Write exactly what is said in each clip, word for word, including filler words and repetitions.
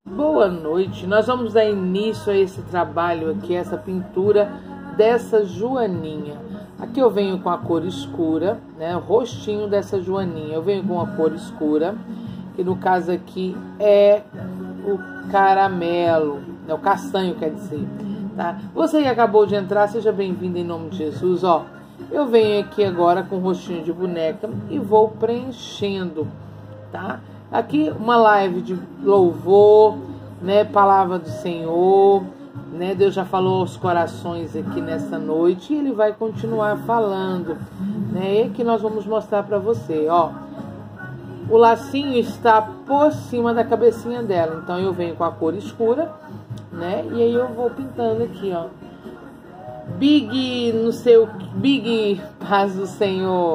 Boa noite, nós vamos dar início a esse trabalho aqui, essa pintura dessa joaninha. Aqui eu venho com a cor escura, né, o rostinho dessa joaninha, eu venho com a cor escura, que no caso aqui é o caramelo, né, o castanho quer dizer, tá? Você que acabou de entrar, seja bem-vindo em nome de Jesus, ó. Eu venho aqui agora com o rostinho de boneca e vou preenchendo, tá? Aqui uma live de louvor, né, palavra do Senhor, né, Deus já falou aos corações aqui nessa noite e Ele vai continuar falando, né, e que nós vamos mostrar para você, ó, o lacinho está por cima da cabecinha dela, então eu venho com a cor escura, né, e aí eu vou pintando aqui, ó, Big, no seu Big, paz do Senhor,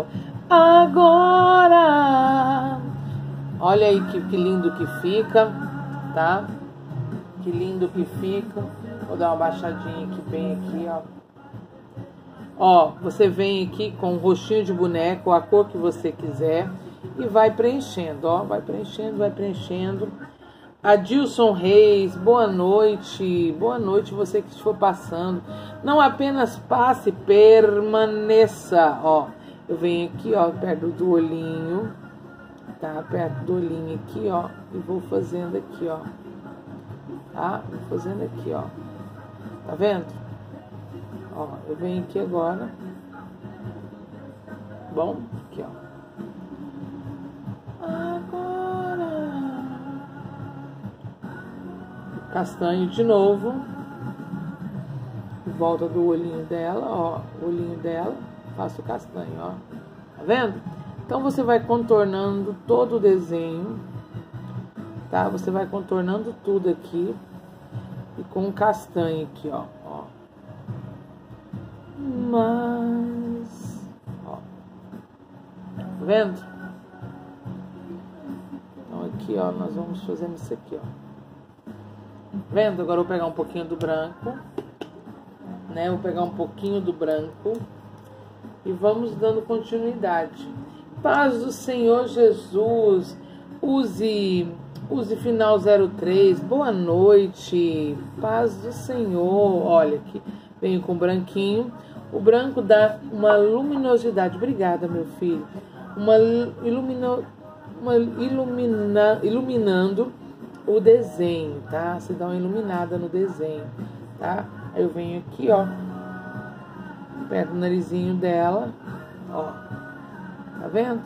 agora. Olha aí que, que lindo que fica, tá? Que lindo que fica. Vou dar uma baixadinha aqui, bem aqui, ó. Ó, você vem aqui com o rostinho de boneco, a cor que você quiser, e vai preenchendo, ó. Vai preenchendo, vai preenchendo. Adilson Reis, boa noite. Boa noite, você que for passando. Não apenas passe, permaneça, ó. Eu venho aqui, ó, perto do olhinho. Tá, perto do olhinho aqui, ó, e vou fazendo aqui, ó, tá, vou fazendo aqui, ó, tá vendo? Ó, eu venho aqui agora, bom, aqui, ó, agora, castanho de novo, em volta do olhinho dela, ó, o olhinho dela, faço o castanho, ó, tá vendo? Então, você vai contornando todo o desenho, tá? Você vai contornando tudo aqui. E com um castanho aqui, ó. ó. Mas... ó. Tá vendo? Então, aqui, ó, nós vamos fazendo isso aqui, ó. Vendo? Agora eu vou pegar um pouquinho do branco, né? Vou pegar um pouquinho do branco. E vamos dando continuidade. Paz do Senhor Jesus, use, use final zero três, boa noite, paz do Senhor, olha aqui, venho com branquinho, o branco dá uma luminosidade, obrigada meu filho, uma, ilumino, uma ilumina, iluminando o desenho, tá, você dá uma iluminada no desenho, tá, aí eu venho aqui, ó, perto do narizinho dela, ó. Tá vendo?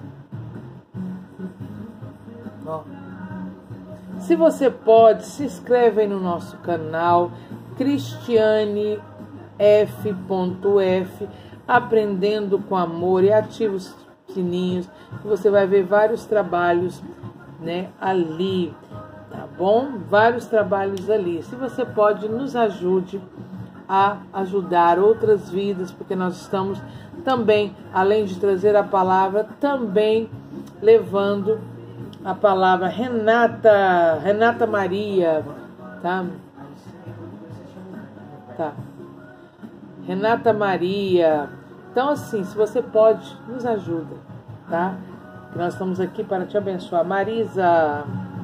Ó. Se você pode, se inscreve aí no nosso canal Cristiane F F, aprendendo com amor, e ativa os sininhos, que você vai ver vários trabalhos, né, ali, tá bom? Vários trabalhos ali. Se você pode, nos ajude a ajudar outras vidas, porque nós estamos também, além de trazer a palavra, também levando a palavra. Renata, Renata Maria, tá? Tá. Renata Maria. Então, assim, se você pode, nos ajuda, tá? Que nós estamos aqui para te abençoar. Marisa,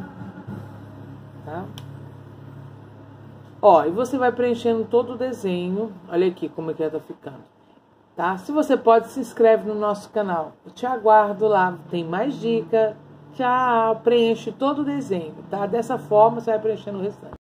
tá? Ó, e você vai preenchendo todo o desenho. Olha aqui como é que ela tá ficando. Tá? Se você pode, se inscreve no nosso canal. Eu te aguardo lá. Tem mais dica. Tchau. Preenche todo o desenho, tá? Dessa forma você vai preenchendo o restante.